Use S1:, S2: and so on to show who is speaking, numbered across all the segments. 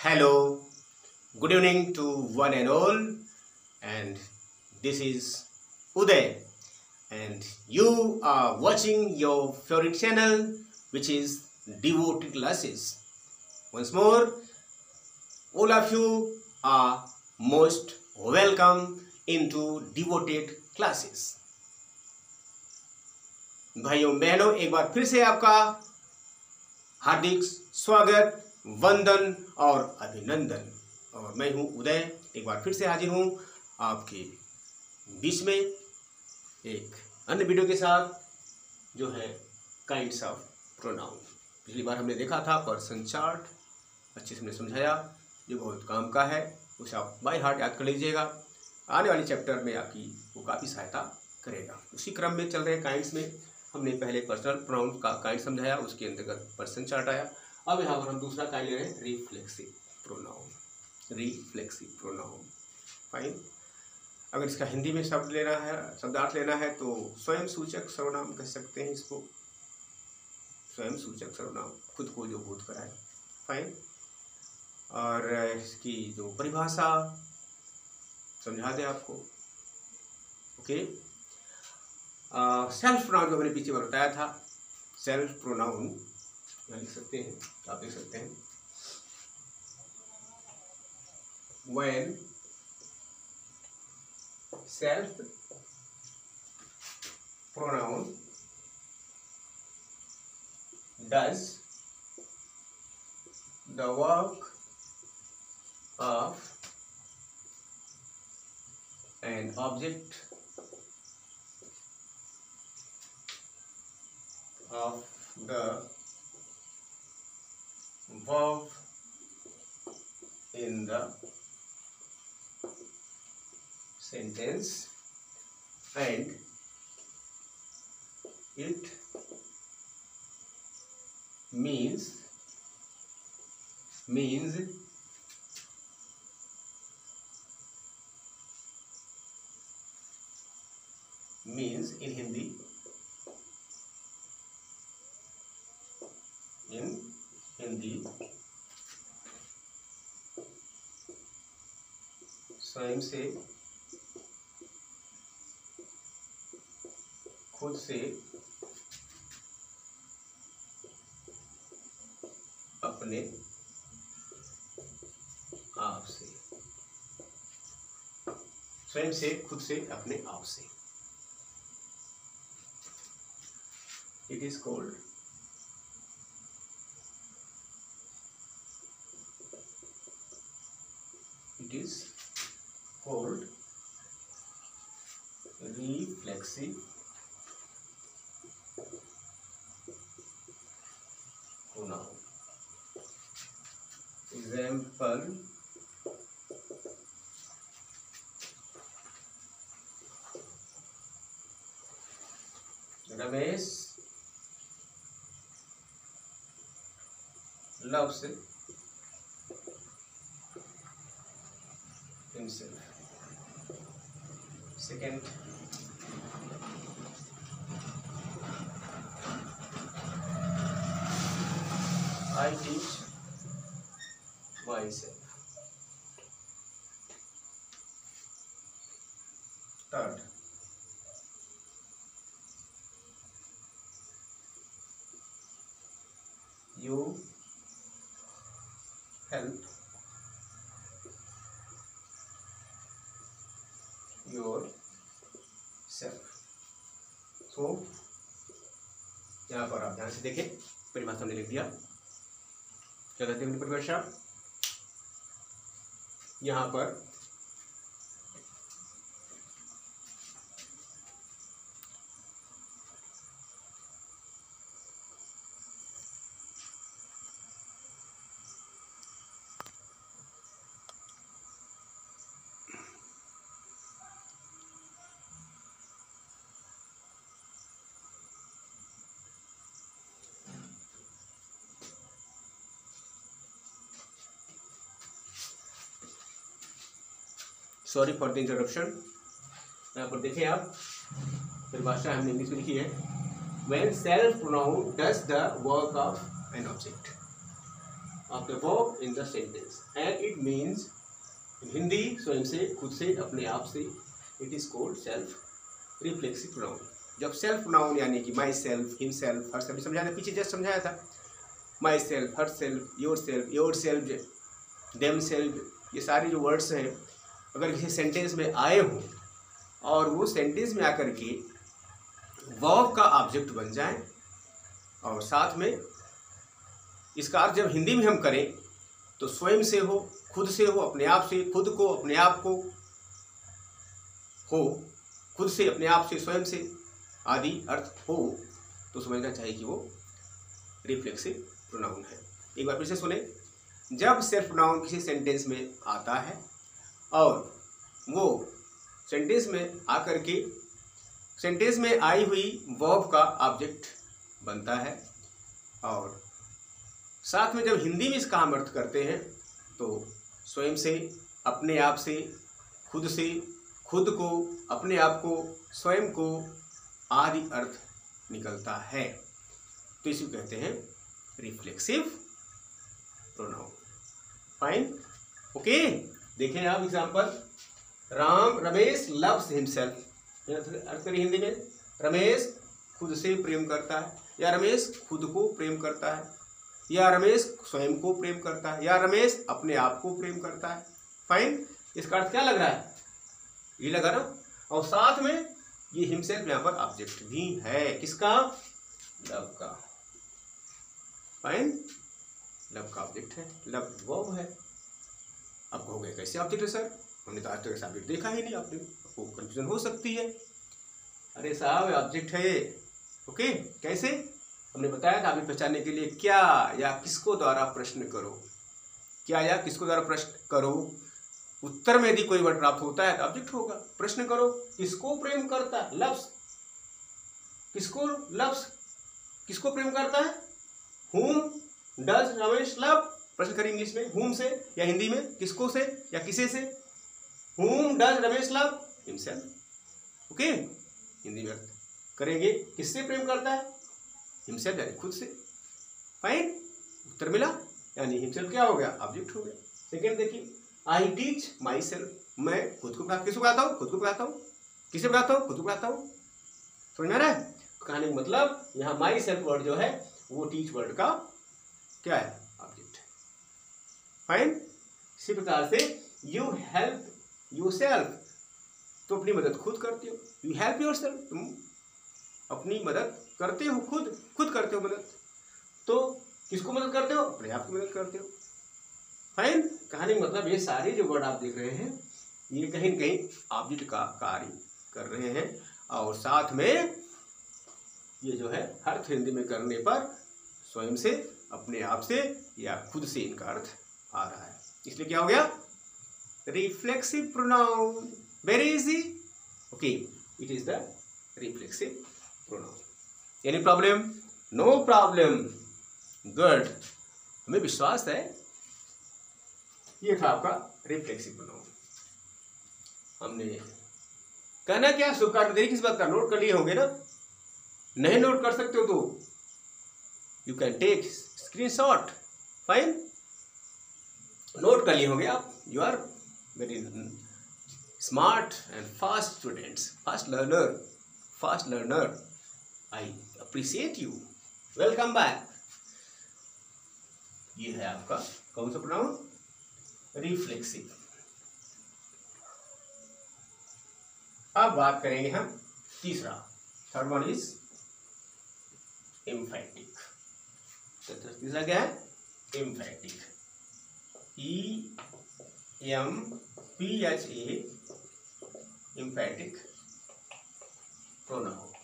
S1: Hello, good evening to one and all, and this is Uday, and you are watching your favorite channel, which is Devoted Classes. Once more, all of you are most welcome into Devoted Classes. भाइयों बहनों, एक बार फिर से आपका हार्दिक स्वागत, वंदन और अभिनंदन। और मैं हूं उदय, एक बार फिर से हाजिर हूं आपके बीच में एक अन्य वीडियो के साथ, जो है काइंड्स ऑफ प्रोनाउन। पिछली बार हमने देखा था पर्सन चार्ट, अच्छे से हमने समझाया, जो बहुत काम का है, उसे आप बाय हार्ट याद कर लीजिएगा। आने वाले चैप्टर में आपकी वो काफ़ी सहायता करेगा। उसी क्रम में चल रहे काइंड्स में हमने पहले पर्सनल प्रोनाउन का काइंड समझाया, उसके अंतर्गत पर्सन चार्ट आया। अब यहाँ पर हम दूसरा काइंड ले रहे हैं, reflexive pronoun. Reflexive pronoun, fine. अगर इसका हिंदी में शब्द लेना है, शब्दार्थ लेना है, तो स्वयं सूचक सर्वनाम कह सकते हैं इसको। स्वयं सूचक सर्वनाम, खुद को जो बोध कराए, फाइन। और इसकी जो परिभाषा समझा दे आपको, ओके। सेल्फ प्रोनाउन जो मैंने पीछे बताया था, सेल्फ प्रोनाउन यहाँ लिख सकते हैं, आप लिख सकते हैं when self pronoun does the work of an object of the verb in the sentence, and it means in Hindi स्वयं से, खुद से, अपने आप से। स्वयं से, खुद से, अपने आप से। It is called reflexive pronoun. Example: Ramesh loves himself. Second, I teach myself. Third, you help yourself. So यहाँ पर आप ध्यान से देखें, परिभाषा हमने लिख दिया। क्या कहते हैं परिभाषा? यहाँ पर सॉरी फॉर द इंटरप्शन। यहाँ पर देखें आप, परिभाषा हमने इंग्लिश में लिखी है, when self pronoun does the work of an object. Of the verb in the sentence and it means in Hindi स्वयं से, खुद से, अपने आप से। It is called self reflexive pronoun. जब सेल्फ प्रोनाउन यानी कि my self, him self, her self समझाया था, पीछे जस्ट समझाया था, my self, her self, your self, them self, ये सारे जो वर्ड्स हैं अगर किसी सेंटेंस में आए हों और वो सेंटेंस में आकर के वर्ब का ऑब्जेक्ट बन जाए और साथ में इसका अर्थ जब हिंदी में हम करें तो स्वयं से हो, खुद से हो, अपने आप से, खुद को, अपने आप को हो, खुद से, अपने आप से, स्वयं से आदि अर्थ हो, तो समझना चाहिए कि वो रिफ्लेक्सिव प्रोनाउन है। एक बार फिर से सुने। जब सेल्फ प्रोनाउन किसी सेंटेंस में आता है और वो सेंटेंस में आकर के सेंटेंस में आई हुई वर्ब का ऑब्जेक्ट बनता है और साथ में जब हिंदी में इसका हम अर्थ करते हैं तो स्वयं से, अपने आप से, खुद से, खुद को, अपने आप को, स्वयं को आदि अर्थ निकलता है। तो इसे कहते हैं रिफ्लेक्सिव प्रोनाउन। Fine, okay. देखें आप एग्जांपल, रमेश लव्स हिमसेल्फ। अर्थ करिए हिंदी में, रमेश खुद से प्रेम करता है, या रमेश खुद को प्रेम करता है, या रमेश स्वयं को प्रेम करता है, या रमेश अपने आप को प्रेम करता है। फाइन, इसका अर्थ क्या लग रहा है? ये लगा ना। और साथ में ये हिमसेल्फ यहाँ पर ऑब्जेक्ट भी है, किसका? लव का। फाइन, लव का ऑब्जेक्ट है, लव वर्ब है। अब कहोगे कैसे ऑब्जेक्ट है सर, हमने तो आज तक ऐसा ऑब्जेक्ट देखा ही नहीं, आपको कंफ्यूजन हो सकती है। अरे साहब ऑब्जेक्ट है, ओके। कैसे? हमने बताया था, आपने पहचानने के लिए क्या या किसको द्वारा प्रश्न करो, क्या या किसको द्वारा प्रश्न करो, उत्तर में यदि कोई वर्ड प्राप्त होता है तो ऑब्जेक्ट होगा। प्रश्न करो, किसको प्रेम करता है? लव्स। किसको लव्स, किसको प्रेम करता है? whom does Ramesh love? प्रश्न करें इंग्लिश में, whom से, या हिंदी में किसको से या किसे से? whom does Ramesh love? himself। Okay, Hindi में अर्थ करेंगे, किससे प्रेम करता है? himself यानी खुद से। फाइन, उत्तर मिला, यानी himself क्या हो गया? ऑब्जेक्ट हो गया। सेकेंड देखिए, आई टीच माई सेल्फ। मैं खुद को किसको पढ़ाता हूँ? खुद को पढ़ाता हूँ। किसे पढ़ाता हूँ? खुद को पढ़ाता हूँ। समझ में आ रहा है कहने का मतलब? यहाँ माई सेल्फ वर्ड जो है वो टीच वर्ड का क्या है? ऑब्जेक्ट है। फाइन, इसी प्रकार से यू हेल्प यू सेल्फ, तो अपनी मदद खुद करते हो। यू हेल्प योर सेल्फ, तुम अपनी मदद करते हो, खुद करते हो मदद। तो किसको मदद करते हो? अपने आप की मदद करते हो। फाइन, कहानी मतलब ये सारे जो वर्ड आप देख रहे हैं ये कहीं न कहीं ऑब्जेक्ट का कार्य कर रहे हैं और साथ में ये जो है अर्थ हिंदी में करने पर स्वयं से, अपने आप से या खुद से इनका अर्थ आ रहा है। इसलिए क्या हो गया? Reflexive pronoun. Very easy, okay, it is the reflexive pronoun. Any problem? No problem, good. हमें विश्वास है। ये था आपका रिफ्लेक्सिव प्रोनाउन। हमने कहना क्या, शुभकामना देरी किस बात का? नोट कर लिए होंगे ना? नहीं नोट कर सकते हो तो you can take screenshot. Fine, note कर लिए होंगे आप। You are very smart and fast students, fast learner. I appreciate you. Welcome back. ये है आपका कौन सा प्रोनाउन? रिफ्लेक्सिव। अब बात करेंगे हम तीसरा, थर्ड वन इज एम्फैटिक। तीसरा क्या है? एम्फैटिक। EMPHA, emphatic pronoun.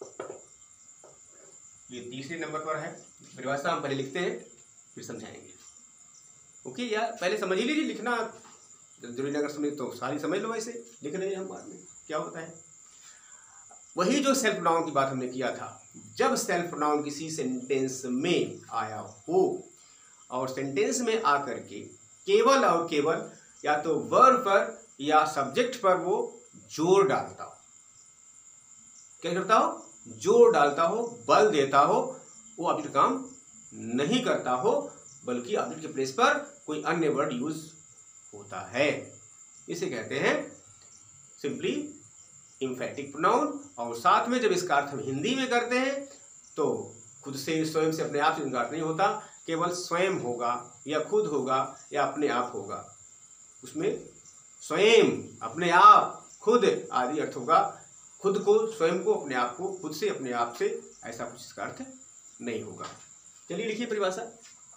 S1: ये तीसरे नंबर पर है। परिभाषा हम पहले लिखते हैं फिर समझाएंगे। ओके, यार पहले समझ ही लीजिए, लिखना जरूरी नहीं, अगर समझ तो सारी समझ लो, ऐसे लिख रहे हैं हम बाद में क्या होता है। वही जो सेल्फ प्रोनाउन की बात हमने किया था, जब सेल्फ प्रोनाउन किसी सेंटेंस में आया हो और सेंटेंस में आकर के केवल और केवल या तो वर्ब पर या सब्जेक्ट पर वो जोर डालता हो, क्या करता हो? जोर डालता हो, बल देता हो, वो ऑब्जेक्ट काम नहीं करता हो, बल्कि ऑब्जेक्ट के प्लेस पर कोई अन्य वर्ड यूज होता है। इसे कहते हैं सिंपली एम्फैटिक प्रोनाउन। और साथ में जब इसका अर्थ हम हिंदी में करते हैं तो खुद से, स्वयं से, अपने आप से इनका अर्थ नहीं होता, केवल स्वयं होगा या खुद होगा या अपने आप होगा। उसमें स्वयं, अपने आप, खुद आदि अर्थ होगा। खुद को, स्वयं को, अपने आप को, खुद से, अपने आप से, ऐसा कुछ इसका अर्थ नहीं होगा। चलिए लिखिए परिभाषा।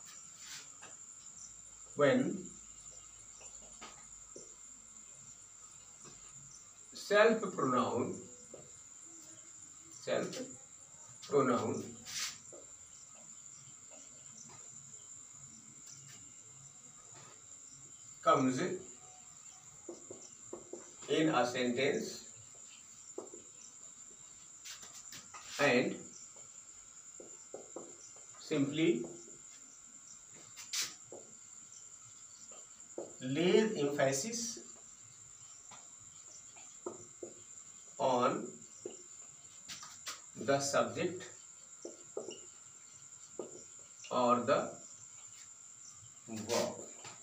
S1: When self pronoun comes in a sentence and simply lays emphasis on the subject or the verb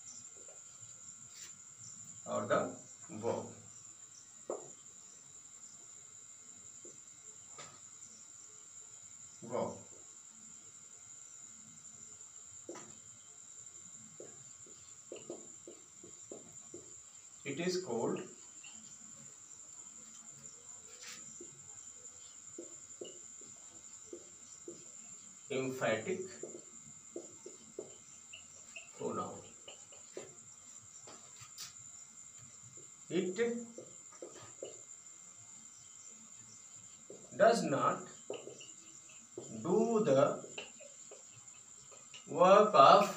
S1: It is called emphatic pronoun. It does not do the work of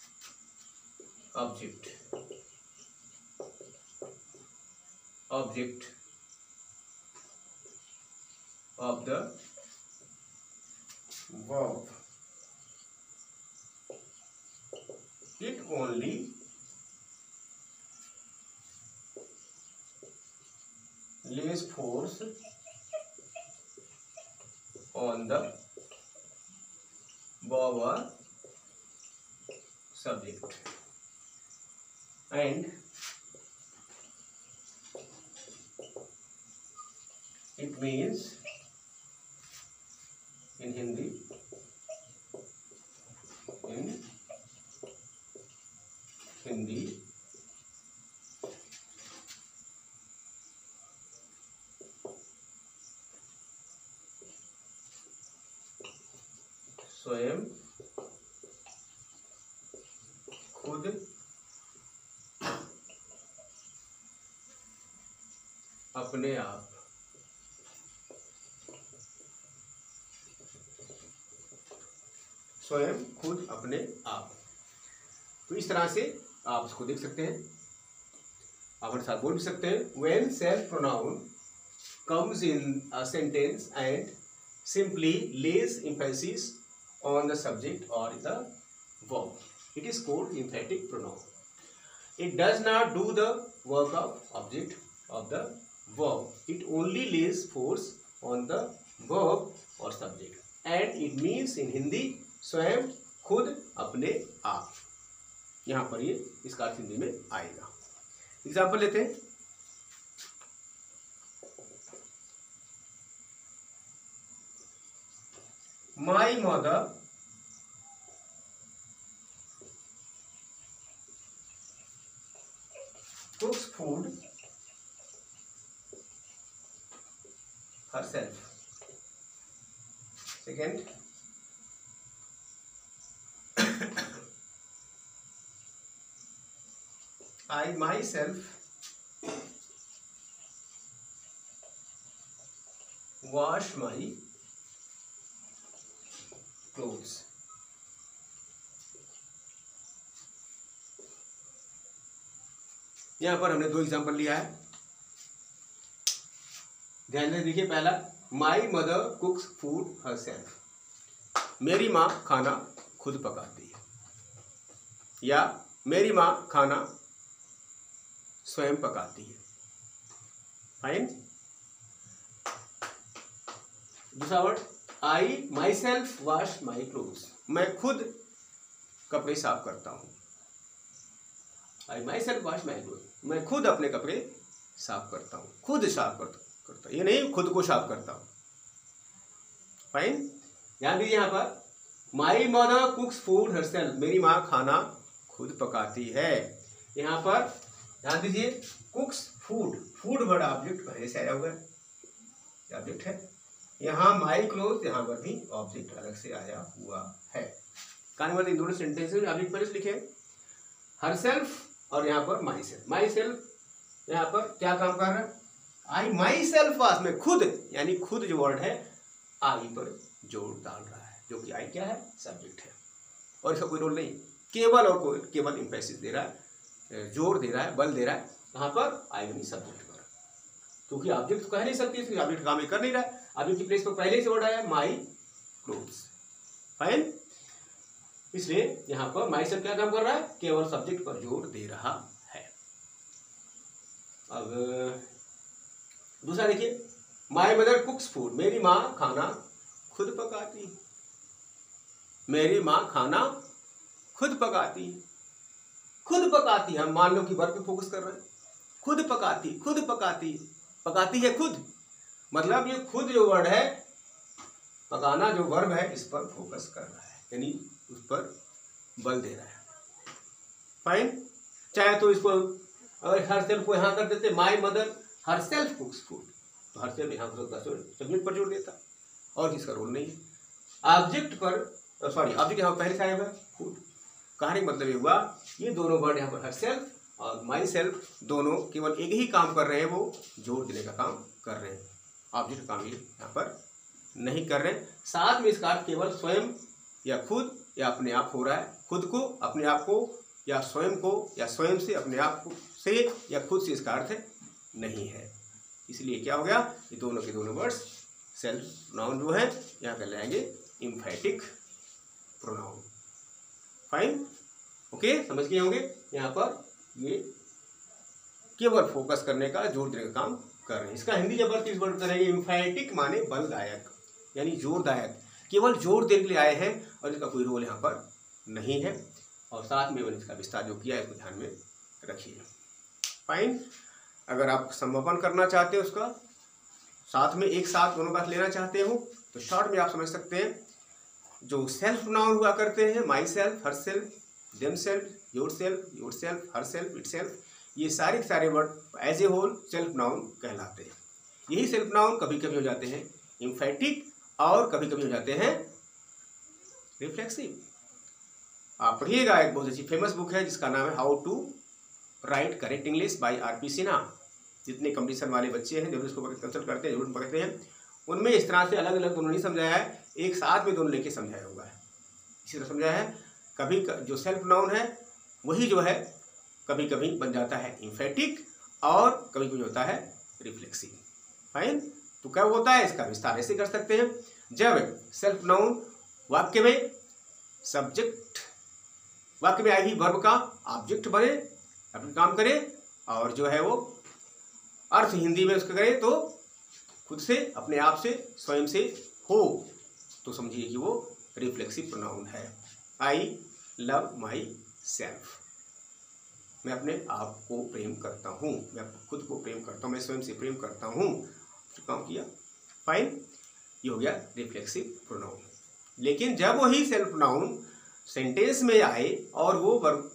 S1: object of the verb. It only lays force on the verb or subject, and it means in Hindi स्वयं, खुद, अपने आप, स्वयं, खुद, अपने आप। तो इस तरह से आप उसको देख सकते हैं। आप हमारे साथ बोल भी सकते हैं। When self pronoun comes in a sentence and simply lays emphasis on the subject or the verb, it is called emphatic pronoun. It does not do the work of object of the verb. It only lays force on the verb or subject, and it means in Hindi स्वयं, खुद, अपने आप। यहाँ पर ये इसका अर्थ हिंदी में आएगा। एग्जाम्पल लेते हैं। My mother cooks food herself. Second, I myself wash my clothes. यहां पर हमने दो एग्जांपल लिया है, ध्यान से देखिए। पहला, my mother cooks food herself, मेरी माँ खाना खुद पकाती है, या मेरी माँ खाना स्वयं पकाती है। फाइन। दूसरा word, I my self wash my clothes, मैं खुद कपड़े साफ करता हूँ। I my self wash my cloth, मैं खुद अपने कपड़े साफ करता हूँ, खुद साफ करता हूँ, ये नहीं खुद को साफ करता हूँ। फाइन, ध्यान दीजिए यहाँ पर my mother cooks food herself, मेरी माँ खाना खुद पकाती है। यहाँ पर ध्यान दीजिए cooks food, food word object पहले से आया हुआ है, ऑब्जेक्ट है। यहाँ माई क्लोथ, यहाँ पर भी ऑब्जेक्ट अलग से आया हुआ है। कहानी मतलब इन दोनों सेंटेंस में ऑब्जेक्ट पहले से लिखे हरसेल्फ और यहाँ पर माई सेल्फ। माई सेल्फ यहाँ पर क्या काम कर रहा है, आई माई सेल्फ वास, में खुद, यानी खुद जो वर्ड है आई पर जोर डाल रहा है, जो कि आई क्या है, सब्जेक्ट है और इसका कोई रोल नहीं, केवल और कोई केवल इंफेसिस दे रहा है, जोर दे रहा है, बल दे रहा है कहाँ पर, आई यानी सब्जेक्ट पर, क्योंकि ऑब्जेक्ट तो कह नहीं सकती, इसलिए ऑब्जेक्ट काम कर नहीं रहा है। ऑब्जेक्ट की प्लेस पर पहले से वर्ड आया माई क्लोथ्स। फाइन, इसलिए यहाँ पर माई सेल्फ क्या काम कर रहा है, केवल सब्जेक्ट पर जोर दे रहा है। अब दूसरा देखिए, माई मदर कुक्स फूड, मेरी माँ खाना खुद पकाती, मेरी माँ खाना खुद पकाती, खुद पकाती। हम मान लो कि वर्ब पे फोकस कर रहे हैं, खुद पकाती, खुद पकाती, पकाती है खुद, मतलब ये खुद जो वर्ड है, पकाना जो वर्ब है, इस पर फोकस कर रहा है, यानी उस पर बल दे रहा है। फाइन, चाहे तो इसको अगर हर सेल्फ को यहाँ कर देते my mother her self cooks food, तो हर सेल्फ यहाँ सब्जेक्ट पर जोड़ देता और इसका रोल नहीं है। ऑब्जेक्ट पर सॉरी, ऑब्जेक्ट यहाँ पहले से आया हुआ है फूड। कहने का मतलब ये हुआ, ये दोनों वर्ड यहाँ पर हर सेल्फ और माई सेल्फ दोनों केवल एक ही काम कर रहे हैं, वो जोड़ देने का काम कर रहे हैं, ऑब्जेक्ट काम ये यहाँ पर नहीं कर रहे। साथ में इसका अर्थ केवल स्वयं या खुद या अपने आप हो रहा है, खुद को, अपने आप को, या स्वयं को, या स्वयं से, अपने आप से या खुद से इसका अर्थ नहीं है। इसलिए क्या हो गया, ये दोनों के दोनों वर्ड्स सेल्फ प्रोनाउन जो है यहाँ कर लाएंगे एम्फैटिक प्रोनाउन। फाइन, ओके, समझ गए होंगे। यहाँ पर ये केवल फोकस करने का, जोर देने का काम कर रहे हैं। इसका हिंदी जब अर्थ इस वर्ड करेंगे, एम्फैटिक माने बलदायक, यानी जोरदायक, केवल जोर देने के लिए आए हैं और इसका कोई रोल यहाँ पर नहीं है। और साथ में मैंने इसका विस्तार जो किया है इसको ध्यान में रखिए। फाइन, अगर आप संभावना करना चाहते हो उसका साथ में एक साथ दोनों बात लेना चाहते हो तो शॉर्ट में आप समझ सकते हैं, जो सेल्फ प्रोनाउन हुआ करते हैं, my self, her self, them self, your self, her self, it self, ये सारे word as a whole self pronoun कहलाते हैं। यही सेल्फ प्रोनाउन कभी कभी हो जाते हैं एम्फैटिक और कभी कभी हो जाते हैं रिफ्लेक्सिव। आप पढ़िएगा, एक बहुत अच्छी फेमस बुक है जिसका नाम है how to write correct English by R P. Sinha. जितने कंपटीशन वाले बच्चे हैं जरूर इसको कंसल्ट करते हैं, जरूर पढ़ते हैं। उनमें इस तरह से अलग अलग दोनों नहीं समझाया है, एक साथ में दोनों लेके समझाया हुआ है। इसी तरह समझाया है, कभी जो सेल्फ प्रोनाउन है वही जो है कभी कभी बन जाता है एम्फैटिक और कभी कभी होता है रिफ्लेक्सिव। फाइन, तो क्या होता है, इसका विस्तार ऐसे कर सकते हैं, जब सेल्फ प्रोनाउन वाक्य में सब्जेक्ट, वाक्य में आएगी वर्ब का ऑब्जेक्ट बने, अपना काम करे और जो है वो अर्थ हिंदी में उसका करे तो खुद से, अपने आप से, स्वयं से हो, तो समझिए कि वो रिफ्लेक्सिव प्रोनाउन है। आई लव माई सेल्फ, मैं अपने आप को प्रेम करता हूँ, मैं खुद को प्रेम करता हूँ, मैं स्वयं से प्रेम करता हूँ, तो काम किया। फाइन, ये हो गया रिफ्लेक्सिव प्रोनाउन। लेकिन जब वही सेल्फ प्रोनाउन सेंटेंस में आए और वो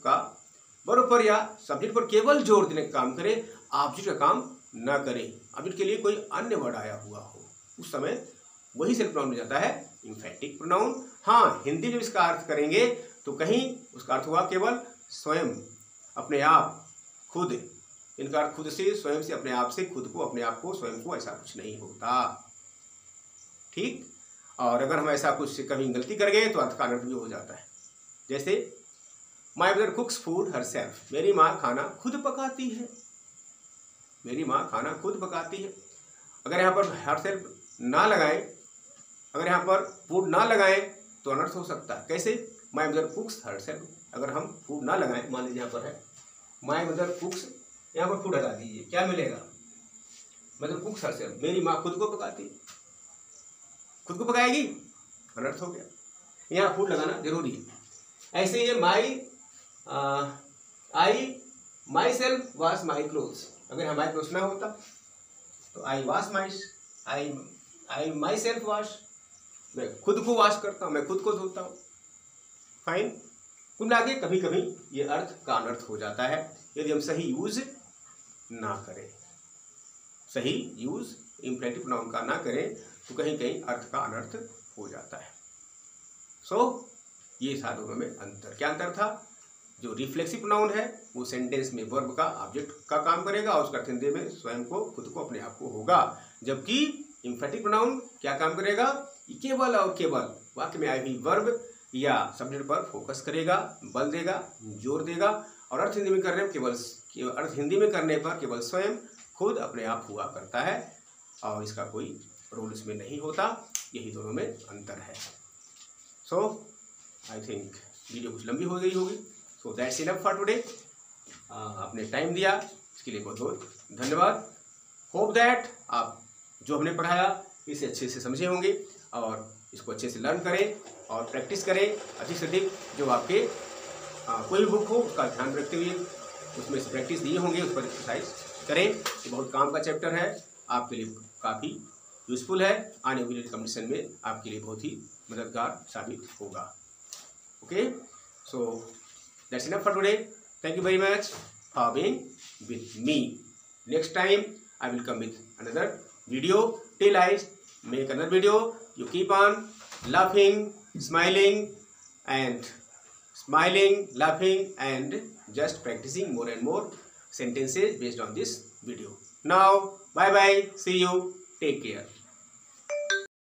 S1: वर्ब पर या सब्जेक्ट पर केवल जोर देने का काम करे, ऑब्जेक्ट का काम न करे, ऑब्जेक्ट के लिए कोई अन्य वर्ड आया हुआ हो, उस समय वही सेल्फ प्रोनाउन हो जाता है एम्फैटिक प्रोनाउन। हाँ, हिंदी में इसका अर्थ करेंगे तो कहीं उसका अर्थ हुआ केवल स्वयं, अपने आप, खुद, इनका अर्थ खुद से, स्वयं से, अपने आप से, खुद को, अपने आप को, स्वयं को, ऐसा कुछ नहीं होता। ठीक, और अगर हम ऐसा कुछ कभी गलती कर गए तो अर्थ का अनर्थ भी हो जाता है। जैसे my mother cooks food her self, मेरी माँ खाना खुद पकाती है, मेरी माँ खाना खुद पकाती है। अगर यहाँ पर हर सेल्फ ना लगाएं, अगर यहाँ पर फूड ना लगाएं तो अनर्थ हो सकता है। कैसे, माई मदर कुक्स हर सेल्फ, अगर हम फूड ना लगाएं, मान लीजिए यहाँ पर है माई मदर कुक्स, यहाँ पर फूड हटा दीजिए, क्या मिलेगा, मदर कुक्स हर सेल्फ, मेरी माँ खुद को पकाती, खुद को पकाएगी, अनर्थ हो गया। यहाँ फूड लगाना जरूरी है। ऐसे ही my self wash my clothes, अगर हमारे क्लोथ ना होता तो आई माई सेल्फ वॉश, मैं खुद को वॉश करता हूँ, मैं खुद को धोता हूँ। फाइन। कुल मिला के कभी कभी ये अर्थ का अनर्थ हो जाता है यदि हम सही यूज ना करें, सही यूज इंफिनिटिव प्रोनाउन का ना करें तो कहीं कहीं अर्थ का अनर्थ हो जाता है। ये था दोनों में अंतर। क्या अंतर था? जो रिफ्लेक्सिव प्रोनाउन है वो सेंटेंस में वर्ब का ऑब्जेक्ट का काम करेगा और उसका अर्थ हिंदी में स्वयं को, खुद को, अपने आप को होगा, जबकि इंफिनिटिव प्रोनाउन क्या काम करेगा? केवल और केवल वाक्य में आए हुई वर्ब या सब्जेक्ट पर फोकस करेगा, बल देगा, जोर देगा, और अर्थ हिंदी में करने पर केवल स्वयं, खुद, अपने आप हुआ करता है और इसका कोई रोल इसमें नहीं होता। यही दोनों में अंतर है। आई थिंक वीडियो कुछ लंबी हो गई होगी। That's enough for today. आपने टाइम दिया इसके लिए बहुत बहुत धन्यवाद। होप दैट आप जो हमने पढ़ाया इसे अच्छे से समझे होंगे और इसको अच्छे से लर्न करें और प्रैक्टिस करें अधिक से अधिक। जो आपके कोई भी बुक हो उसका ध्यान रखते हुए उसमें से प्रैक्टिस दिए होंगे, उस पर एक्सरसाइज करें। ये बहुत काम का चैप्टर है, आपके लिए काफ़ी यूजफुल है, आने वाले कंपटीशन में आपके लिए बहुत ही मददगार साबित होगा। Okay, so that's enough for today. Thank you very much for being with me. Next time I will come with another video. Till I make another video, you keep on laughing, smiling, laughing, and just practicing more and more sentences based on this video. Now, bye bye. See you. Take care.